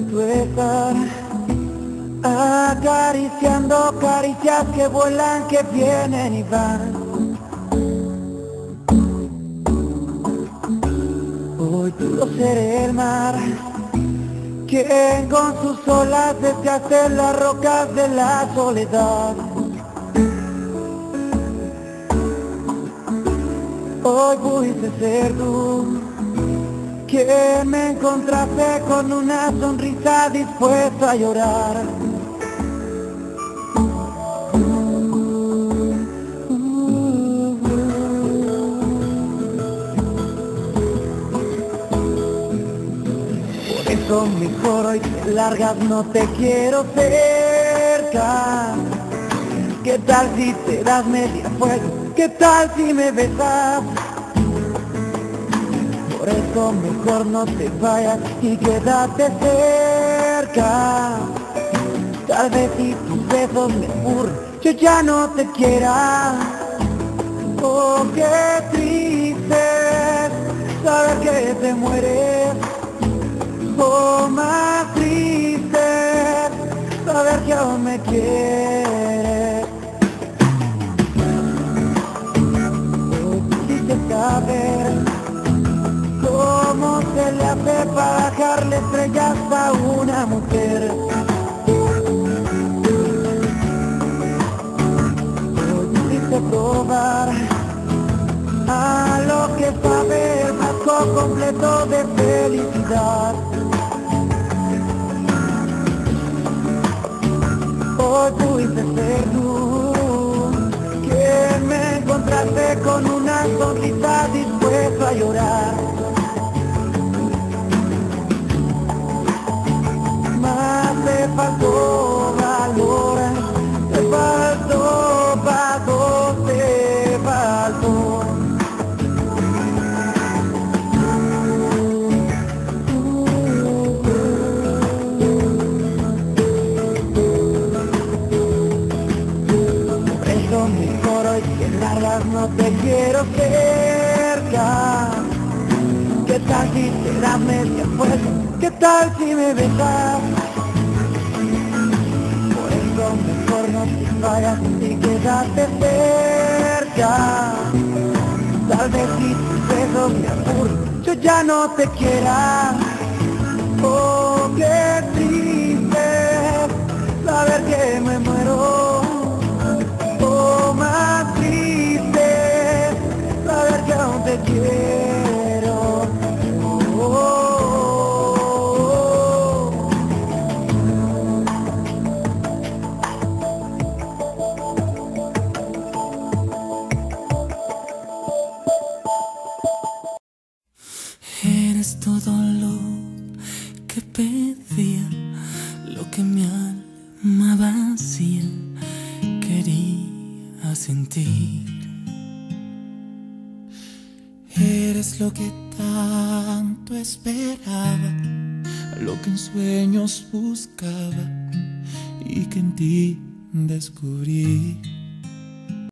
tu estar, acariciando caricias que vuelan, que vienen y van. Hoy pudo ser el mar quien con sus olas desgaste las rocas de la soledad. Hoy pudiste ser tú quien me encontraste con una sonrisa dispuesto a llorar. Por eso mejor hoy te largas, no te quiero cerca. ¿Qué tal si te das media vuelta? ¿Qué tal si me besas? Por eso mejor no te vayas y quédate cerca. Tal vez si tus besos me aburren, yo ya no te quiera. Oh, qué triste saber que te mueres. Oh, más triste saber que aún me quieres. Saber cómo se le hace para bajarle estrellas a una mujer. Hoy quise probar a lo que sabe el frasco completo de felicidad. Hoy pudiste ser tú quien me encontraste con una sonrisa dispuesto a llorar. Más te faltó valor, te faltó pago, te faltó. Por eso mejor hoy que largas, no te quiero cerca. ¿Qué tal si te das media vuelta? ¿Qué tal si me besas? Por eso mejor no te vayas y quédate cerca. Tal vez si tus besos me aburren, yo ya no te quiera. Oh, qué triste saber que me muero. Oh, más triste saber que aún te quiero. Oh. Eres todo lo que pedía, lo que mi alma vacía quería sentir. Eres lo que tanto esperaba, lo que en sueños buscaba y que en ti descubrí.